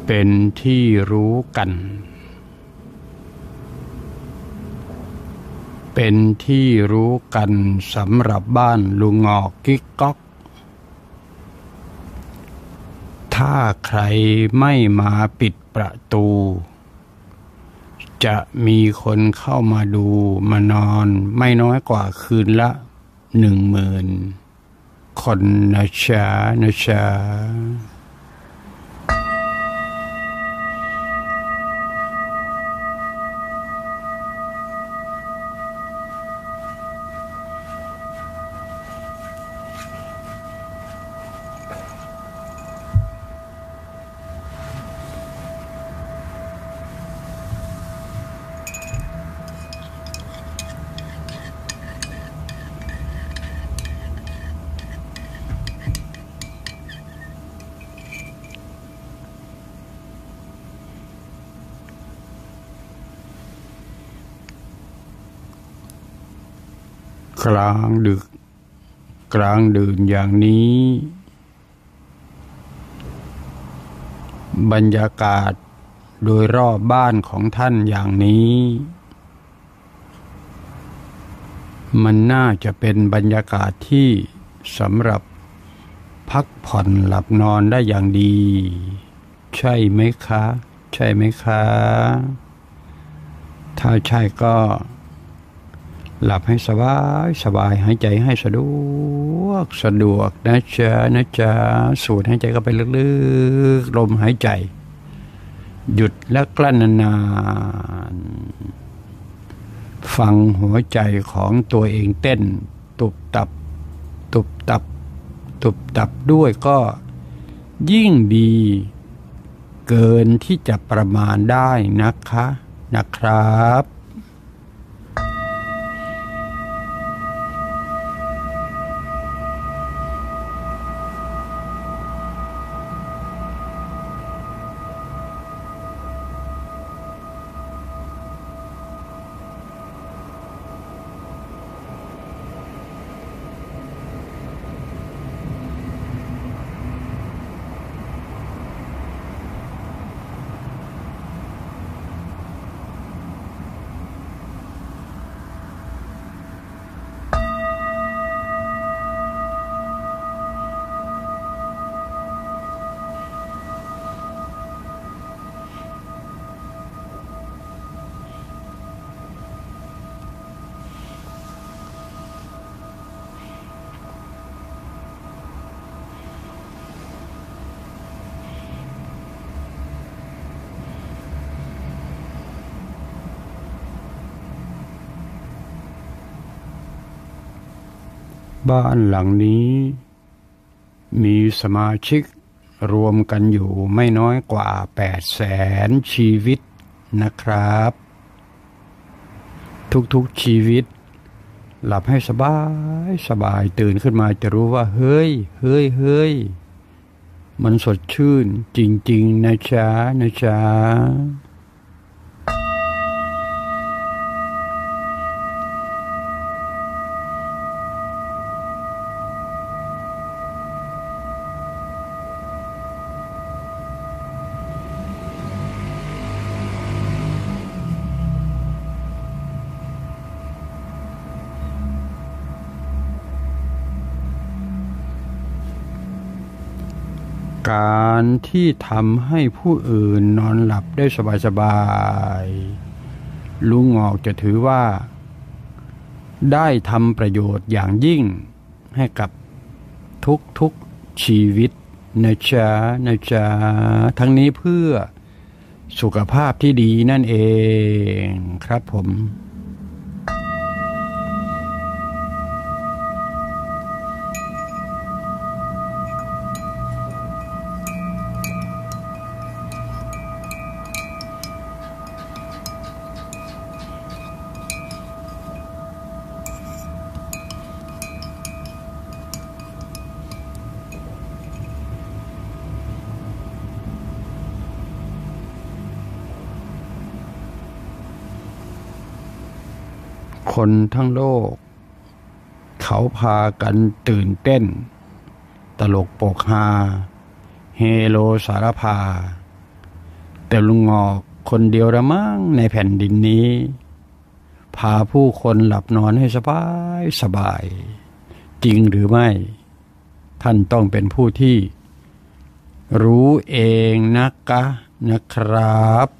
เป็นที่รู้กันเป็นที่รู้กันสำหรับบ้านลุงงอกกิ๊กก๊อกถ้าใครไม่มาปิดประตูจะมีคนเข้ามาดูมานอนไม่น้อยกว่าคืนละ10,000 คนนะจ๊ะกลางดึกกลางดื่นอย่างนี้บรรยากาศโดยรอบบ้านของท่านอย่างนี้มันน่าจะเป็นบรรยากาศที่สำหรับพักผ่อนหลับนอนได้อย่างดีใช่ไหมคะถ้าใช่ก็หลับให้สบายหายใจให้สะดวกนะจ๊ะสูดหายใจเข้าไปลึกๆลมหายใจหยุดและกลั้นนานๆฟังหัวใจของตัวเองเต้นตุบตับด้วยก็ยิ่งดีเกินที่จะประมาณได้นะครับบ้านหลังนี้มีสมาชิกรวมกันอยู่ไม่น้อยกว่า800,000 ชีวิตนะครับทุกชีวิตหลับให้สบายตื่นขึ้นมาจะรู้ว่าเฮ้ยมันสดชื่นจริงๆนะจ๊ะการที่ทำให้ผู้อื่นนอนหลับได้สบายลุงงอกจะถือว่าได้ทำประโยชน์อย่างยิ่งให้กับทุกชีวิตนะจ๊ะทั้งนี้เพื่อสุขภาพที่ดีนั่นเองครับผมคนทั้งโลกเขาพากันตื่นเต้นตลกโปกฮาเฮโลสารพาแต่ลุงงอกคนเดียวละมั้งในแผ่นดินนี้พาผู้คนหลับนอนให้สบายจริงหรือไม่ท่านต้องเป็นผู้ที่รู้เองนะครับ